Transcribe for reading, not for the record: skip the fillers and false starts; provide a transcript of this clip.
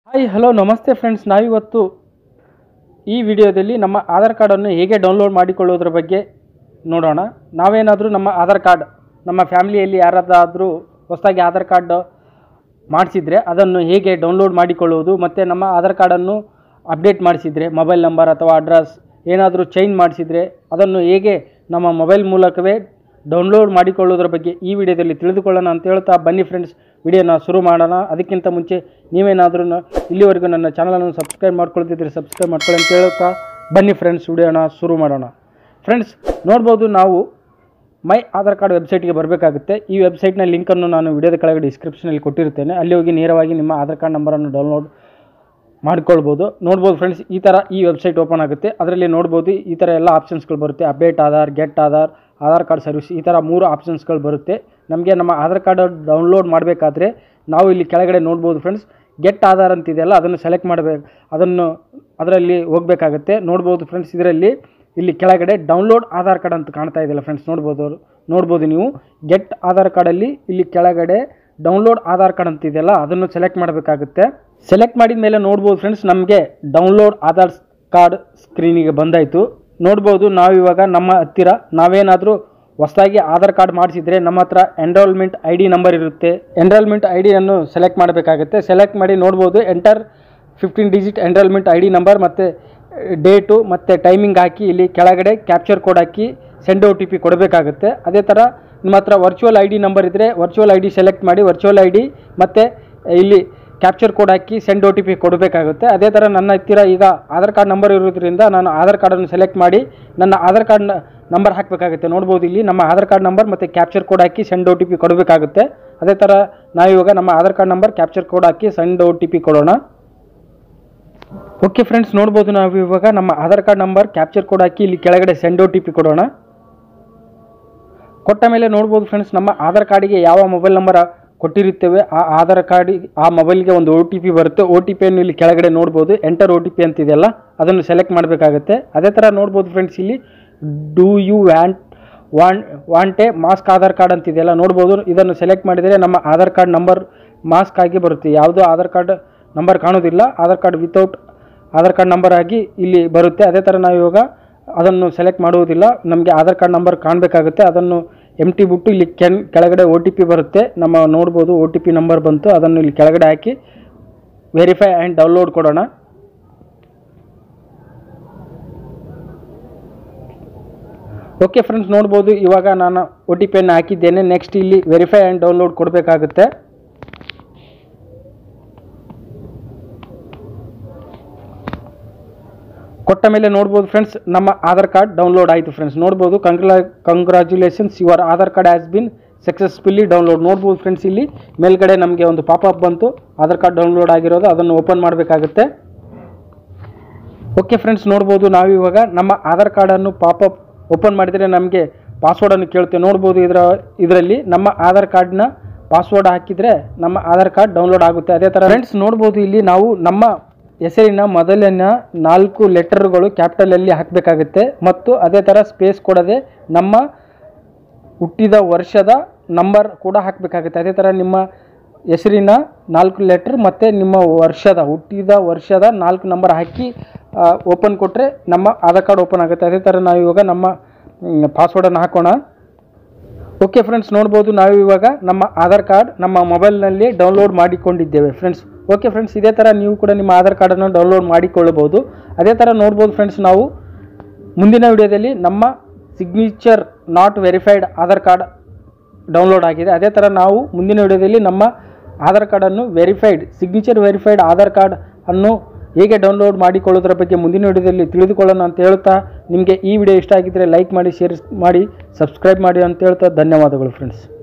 Hi hello ನಮಸ್ತೆ friends, ನಾವಿವತ್ತು ಈ ವಿಡಿಯೋದಲ್ಲಿ ನಮ್ಮ ಆಧಾರ್ ಕಾರ್ಡನ್ನು ಹೇಗೆ ಡೌನ್ಲೋಡ್ ಮಾಡಿಕೊಳ್ಳೋದ್ರ ಬಗ್ಗೆ ನೋಡೋಣ. ನಾವೇನಾದರೂ ನಮ್ಮ ಆಧಾರ್ ಕಾರ್ಡ್ ನಮ್ಮ ಫ್ಯಾಮಿಲಿಯಲ್ಲಿ ಯಾರಾದರೂ ಹೊಸದಾಗಿ ಆಧಾರ್ ಕಾರ್ಡ್ ಮಾಡಿಸಿದರೆ ಅದನ್ನು ಹೇಗೆ ಡೌನ್ಲೋಡ್ ಮಾಡಿಕೊಳ್ಳುವುದು, ಮತ್ತು ನಮ್ಮ ಆಧಾರ್ ಕಾರ್ಡನ್ನು ಅಪ್ಡೇಟ್ ಮಾಡಿಸಿದರೆ ಮೊಬೈಲ್ ನಂಬರ್ ಅಥವಾ ಅಡ್ರೆಸ್ ಏನಾದರೂ ಚೇಂಜ್ ಮಾಡಿಸಿದರೆ ಅದನ್ನು ಹೇಗೆ ನಮ್ಮ ಮೊಬೈಲ್ ಮೂಲಕವೇ ಡೌನ್ಲೋಡ್ ಮಾಡಿಕೊಳ್ಳೋದ್ರ ಬಗ್ಗೆ ಈ ವಿಡಿಯೋದಲ್ಲಿ ತಿಳಿದುಕೊಳ್ಳೋಣ ಅಂತ ಹೇಳ್ತಾ ಬನ್ನಿ ಫ್ರೆಂಡ್ಸ್, ವಿಡಿಯೋನ ಶುರು ಮಾಡೋಣ. ಅದಕ್ಕಿಂತ ಮುಂಚೆ ನೀವೇನಾದರೂ ಇಲ್ಲಿವರೆಗೂ ನನ್ನ ಚಾನಲನ್ನು ಸಬ್ಸ್ಕ್ರೈಬ್ ಮಾಡ್ಕೊಳ್ತಿದ್ರೆ ಸಬ್ಸ್ಕ್ರೈಬ್ ಮಾಡ್ಕೊಳ್ಳಿ ಅಂತ ಹೇಳ್ತಾ ಬನ್ನಿ ಫ್ರೆಂಡ್ಸ್, ವಿಡಿಯೋನ ಶುರು ಮಾಡೋಣ. ಫ್ರೆಂಡ್ಸ್ ನೋಡ್ಬೋದು, ನಾವು ಮೈ ಆಧಾರ್ ಕಾರ್ಡ್ ವೆಬ್ಸೈಟ್ಗೆ ಬರಬೇಕಾಗುತ್ತೆ. ಈ ವೆಬ್ಸೈಟ್ನ ಲಿಂಕನ್ನು ನಾನು ವಿಡಿಯೋದ ಕೆಳಗಡೆ ಡಿಸ್ಕ್ರಿಪ್ಷನಲ್ಲಿ ಕೊಟ್ಟಿರ್ತೇನೆ. ಅಲ್ಲಿ ಹೋಗಿ ನೇರವಾಗಿ ನಿಮ್ಮ ಆಧಾರ್ ಕಾರ್ಡ್ ನಂಬರನ್ನು ಡೌನ್ಲೋಡ್ ಮಾಡ್ಕೊಳ್ಬೋದು. ನೋಡ್ಬೋದು ಫ್ರೆಂಡ್ಸ್, ಈ ಥರ ಈ ವೆಬ್ಸೈಟ್ ಓಪನ್ ಆಗುತ್ತೆ. ಅದರಲ್ಲಿ ನೋಡ್ಬೋದು ಈ ಥರ ಎಲ್ಲ ಆಪ್ಷನ್ಸ್ಗಳು ಬರುತ್ತೆ. Update Aadhaar, get Aadhaar, Aadhaar card service, ಈ ಥರ 3 ಆಪ್ಷನ್ಸ್ಗಳು ಬರುತ್ತೆ. ನಮಗೆ ನಮ್ಮ ಆಧಾರ್ ಕಾರ್ಡ್ ಡೌನ್ಲೋಡ್ ಮಾಡಬೇಕಾದ್ರೆ ನಾವು ಇಲ್ಲಿ ಕೆಳಗಡೆ ನೋಡ್ಬೋದು ಫ್ರೆಂಡ್ಸ್, ಗೆಟ್ ಆಧಾರ್ ಅಂತಿದೆಯಲ್ಲ ಅದನ್ನು ಸೆಲೆಕ್ಟ್ ಮಾಡಬೇಕು, ಅದರಲ್ಲಿ ಹೋಗಬೇಕಾಗುತ್ತೆ. ನೋಡ್ಬೋದು ಫ್ರೆಂಡ್ಸ್, ಇಲ್ಲಿ ಕೆಳಗಡೆ ಡೌನ್ಲೋಡ್ ಆಧಾರ್ ಕಾರ್ಡ್ ಅಂತ ಕಾಣ್ತಾ ಇದೆಯಲ್ಲ ಫ್ರೆಂಡ್ಸ್, ನೋಡ್ಬೋದು ನೀವು ಗೆಟ್ ಆಧಾರ್ ಕಾರ್ಡಲ್ಲಿ ಇಲ್ಲಿ ಕೆಳಗಡೆ ಡೌನ್ಲೋಡ್ ಆಧಾರ್ ಕಾರ್ಡ್ ಅಂತಿದೆಯಲ್ಲ ಅದನ್ನು ಸೆಲೆಕ್ಟ್ ಮಾಡಬೇಕಾಗುತ್ತೆ. ಸೆಲೆಕ್ಟ್ ಮಾಡಿದ ಮೇಲೆ ನೋಡ್ಬೋದು ಫ್ರೆಂಡ್ಸ್, ನಮಗೆ ಡೌನ್ಲೋಡ್ ಆಧಾರ್ ಕಾರ್ಡ್ ಸ್ಕ್ರೀನಿಗೆ ಬಂದಾಯಿತು. ನೋಡ್ಬೋದು, ನಾವಿವಾಗ ನಮ್ಮ ಹತ್ತಿರ ನಾವೇನಾದರೂ ಹೊಸದಾಗಿ ಆಧಾರ್ ಕಾರ್ಡ್ ಮಾಡಿಸಿದರೆ ನಮ್ಮ ಹತ್ರ ಎನ್ರೋಲ್ಮೆಂಟ್ ಐ ಡಿ ನಂಬರ್ ಇರುತ್ತೆ. ಎನ್ರೋಲ್ಮೆಂಟ್ ಐ ಡಿಯನ್ನು ಸೆಲೆಕ್ಟ್ ಮಾಡಬೇಕಾಗುತ್ತೆ. ಸೆಲೆಕ್ಟ್ ಮಾಡಿ ನೋಡ್ಬೋದು, enter 15 digit enrollment I D number ಮತ್ತು ಡೇಟು ಮತ್ತು ಟೈಮಿಂಗ್ ಹಾಕಿ ಇಲ್ಲಿ ಕೆಳಗಡೆ ಕ್ಯಾಪ್ಚರ್ ಕೋಡ್ ಹಾಕಿ ಸೆಂಡ್ OTP ಕೊಡಬೇಕಾಗುತ್ತೆ. ಅದೇ ಥರ ನಿಮ್ಮ ಹತ್ರ ವರ್ಚುವಲ್ ಐ ಡಿ ನಂಬರ್ ಇದ್ದರೆ ವರ್ಚುವಲ್ ಐ ಡಿ ಸೆಲೆಕ್ಟ್ ಮಾಡಿ ವರ್ಚುವಲ್ ಐ ಡಿ ಮತ್ತು ಇಲ್ಲಿ ಕ್ಯಾಪ್ಚರ್ ಕೋಡ್ ಹಾಕಿ ಸೆಂಡ್ OTP ಕೊಡಬೇಕಾಗುತ್ತೆ. ಅದೇ ಥರ ನನ್ನ ಹತ್ತಿರ ಈಗ ಆಧಾರ್ ಕಾರ್ಡ್ ನಂಬರ್ ಇರೋದ್ರಿಂದ ನಾನು ಆಧಾರ್ ಕಾರ್ಡನ್ನು ಸೆಲೆಕ್ಟ್ ಮಾಡಿ ನನ್ನ ಆಧಾರ್ ಕಾರ್ಡ್ ನಂಬರ್ ಹಾಕಬೇಕಾಗುತ್ತೆ. ನೋಡ್ಬೋದು, ಇಲ್ಲಿ ನಮ್ಮ ಆಧಾರ್ ಕಾರ್ಡ್ ನಂಬರ್ ಮತ್ತು ಕ್ಯಾಪ್ಚರ್ ಕೋಡ್ ಹಾಕಿ ಸೆಂಡ್ OTP ಕೊಡಬೇಕಾಗುತ್ತೆ. ಅದೇ ಥರ ನಾವಿವಾಗ ನಮ್ಮ Aadhaar card number capture code ಹಾಕಿ ಸೆಂಡ್ OTP ಕೊಡೋಣ. ಓಕೆ ಫ್ರೆಂಡ್ಸ್, ನೋಡ್ಬೋದು, ನಾವು ಇವಾಗ ನಮ್ಮ Aadhaar card number capture code ಹಾಕಿ ಇಲ್ಲಿ ಕೆಳಗಡೆ ಸೆಂಡ್ OTP ಕೊಡೋಣ. ಕೊಟ್ಟ ಮೇಲೆ ನೋಡ್ಬೋದು ಫ್ರೆಂಡ್ಸ್, ನಮ್ಮ ಆಧಾರ್ ಕಾರ್ಡಿಗೆ ಯಾವ ಮೊಬೈಲ್ ನಂಬರ್ ಕೊಟ್ಟಿರುತ್ತೇವೆ ಆ ಆಧಾರ್ ಕಾರ್ಡಿಗೆ ಆ ಮೊಬೈಲ್ಗೆ ಒಂದು OTP ಬರುತ್ತೆ. OTPಯನ್ನು ಇಲ್ಲಿ ಕೆಳಗಡೆ ನೋಡ್ಬೋದು, ಎಂಟರ್ OTP ಅಂತಿದೆಯಲ್ಲ ಅದನ್ನು ಸೆಲೆಕ್ಟ್ ಮಾಡಬೇಕಾಗುತ್ತೆ. ಅದೇ ಥರ ನೋಡ್ಬೋದು ಫ್ರೆಂಡ್ಸ್, ಇಲ್ಲಿ do you want a mask Aadhaar card ಅಂತಿದೆಯಲ್ಲ ನೋಡ್ಬೋದು, ಇದನ್ನು ಸೆಲೆಕ್ಟ್ ಮಾಡಿದರೆ ನಮ್ಮ ಆಧಾರ್ ಕಾರ್ಡ್ ನಂಬರ್ ಮಾಸ್ಕ್ ಆಗಿ ಬರುತ್ತೆ. ಯಾವುದೋ ಆಧಾರ್ ಕಾರ್ಡ್ ನಂಬರ್ ಕಾಣೋದಿಲ್ಲ, Aadhaar card without Aadhaar card number ಆಗಿ ಇಲ್ಲಿ ಬರುತ್ತೆ. ಅದೇ ಥರ ನಾವು ಇವಾಗ ಅದನ್ನು ಸೆಲೆಕ್ಟ್ ಮಾಡುವುದಿಲ್ಲ, ನಮಗೆ ಆಧಾರ್ ಕಾರ್ಡ್ ನಂಬರ್ ಕಾಣಬೇಕಾಗುತ್ತೆ. ಅದನ್ನು ಎಂಟಿ ಬಿಟ್ಟು ಇಲ್ಲಿ ಕೆಳಗಡೆ OTP ಬರುತ್ತೆ. ನಮ್ಮ ನೋಡ್ಬೋದು OTP ನಂಬರ್ ಬಂತು, ಅದನ್ನು ಇಲ್ಲಿ ಕೆಳಗಡೆ ಹಾಕಿ ವೆರಿಫೈ ಆ್ಯಂಡ್ ಡೌನ್ಲೋಡ್ ಕೊಡೋಣ. ಓಕೆ ಫ್ರೆಂಡ್ಸ್, ನೋಡ್ಬೋದು ಇವಾಗ ನಾನು OTPಯನ್ನು ಹಾಕಿದ್ದೇನೆ. ನೆಕ್ಸ್ಟ್ ಇಲ್ಲಿ ವೆರಿಫೈ ಆ್ಯಂಡ್ ಡೌನ್ಲೋಡ್ ಕೊಡಬೇಕಾಗುತ್ತೆ. ಕೊಟ್ಟ ಮೇಲೆ ನೋಡ್ಬೋದು ಫ್ರೆಂಡ್ಸ್, ನಮ್ಮ ಆಧಾರ್ ಕಾರ್ಡ್ ಡೌನ್ಲೋಡ್ ಆಯಿತು. ಫ್ರೆಂಡ್ಸ್ ನೋಡ್ಬೋದು, congratulations, your Aadhaar card has been successfully download. ನೋಡ್ಬೋದು ಫ್ರೆಂಡ್ಸ್, ಇಲ್ಲಿ ಮೇಲ್ಗಡೆ ನಮಗೆ ಒಂದು ಪಾಪಪ್ ಬಂತು, ಆಧಾರ್ ಕಾರ್ಡ್ ಡೌನ್ಲೋಡ್ ಆಗಿರೋದು, ಅದನ್ನು ಓಪನ್ ಮಾಡಬೇಕಾಗುತ್ತೆ. ಓಕೆ ಫ್ರೆಂಡ್ಸ್, ನೋಡ್ಬೋದು, ನಾವಿವಾಗ ನಮ್ಮ ಆಧಾರ್ ಕಾರ್ಡನ್ನು ಪಾಪಪ್ ಓಪನ್ ಮಾಡಿದರೆ ನಮಗೆ ಪಾಸ್ವರ್ಡನ್ನು ಕೇಳುತ್ತೆ. ನೋಡ್ಬೋದು, ಇದರಲ್ಲಿ ನಮ್ಮ ಆಧಾರ್ ಕಾರ್ಡ್ನ ಪಾಸ್ವರ್ಡ್ ಹಾಕಿದರೆ ನಮ್ಮ ಆಧಾರ್ ಕಾರ್ಡ್ ಡೌನ್ಲೋಡ್ ಆಗುತ್ತೆ. ಅದೇ ಥರ ಫ್ರೆಂಡ್ಸ್ ನೋಡ್ಬೋದು, ಇಲ್ಲಿ ನಾವು ನಮ್ಮ ಹೆಸರಿನ ಮೊದಲಿನ 4 ಲೆಟರ್ಗಳು ಕ್ಯಾಪಿಟಲಲ್ಲಿ ಹಾಕಬೇಕಾಗುತ್ತೆ ಮತ್ತು ಅದೇ ಥರ ಸ್ಪೇಸ್ ಕೊಡದೆ ನಮ್ಮ ಹುಟ್ಟಿದ ವರ್ಷದ ನಂಬರ್ ಕೂಡ ಹಾಕಬೇಕಾಗುತ್ತೆ. ಅದೇ ಥರ ನಿಮ್ಮ ಹೆಸರಿನ 4 ಲೆಟರ್ ಮತ್ತು ನಿಮ್ಮ ಹುಟ್ಟಿದ ವರ್ಷದ 4 ನಂಬರ್ ಹಾಕಿ ಓಪನ್ ಕೊಟ್ಟರೆ ನಮ್ಮ ಆಧಾರ್ ಕಾರ್ಡ್ ಓಪನ್ ಆಗುತ್ತೆ. ಅದೇ ಥರ ನಾವು ಇವಾಗ ನಮ್ಮ ಪಾಸ್ವರ್ಡನ್ನು ಹಾಕೋಣ. ಓಕೆ ಫ್ರೆಂಡ್ಸ್, ನೋಡ್ಬೋದು, ನಾವು ಇವಾಗ ನಮ್ಮ ಆಧಾರ್ ಕಾರ್ಡ್ ನಮ್ಮ ಮೊಬೈಲ್ನಲ್ಲಿ ಡೌನ್ಲೋಡ್ ಮಾಡಿಕೊಂಡಿದ್ದೇವೆ ಫ್ರೆಂಡ್ಸ್. ಓಕೆ ಫ್ರೆಂಡ್ಸ್, ಇದೇ ಥರ ನೀವು ಕೂಡ ನಿಮ್ಮ ಆಧಾರ್ ಕಾರ್ಡನ್ನು ಡೌನ್ಲೋಡ್ ಮಾಡಿಕೊಳ್ಳಬಹುದು. ಅದೇ ಥರ ನೋಡ್ಬೋದು ಫ್ರೆಂಡ್ಸ್, ನಾವು ಮುಂದಿನ ವಿಡಿಯೋದಲ್ಲಿ ನಮ್ಮ signature not verified Aadhaar card download ಆಗಿದೆ. ಅದೇ ಥರ ನಾವು ಮುಂದಿನ ವಿಡಿಯೋದಲ್ಲಿ ನಮ್ಮ ಆಧಾರ್ ಕಾರ್ಡನ್ನು ಸಿಗ್ನೇಚರ್ ವೆರಿಫೈಡ್ ಆಧಾರ್ ಕಾರ್ಡ್ ಅನ್ನು ಹೇಗೆ ಡೌನ್ಲೋಡ್ ಮಾಡಿಕೊಳ್ಳೋದ್ರ ಬಗ್ಗೆ ಮುಂದಿನ ವಿಡಿಯೋದಲ್ಲಿ ತಿಳಿದುಕೊಳ್ಳೋಣ ಅಂತ ಹೇಳ್ತಾ, ನಿಮಗೆ ಈ ವಿಡಿಯೋ ಇಷ್ಟ ಆಗಿದ್ದರೆ ಲೈಕ್ ಮಾಡಿ, ಶೇರ್ ಮಾಡಿ, ಸಬ್ಸ್ಕ್ರೈಬ್ ಮಾಡಿ ಅಂತ ಹೇಳ್ತಾ ಧನ್ಯವಾದಗಳು ಫ್ರೆಂಡ್ಸ್.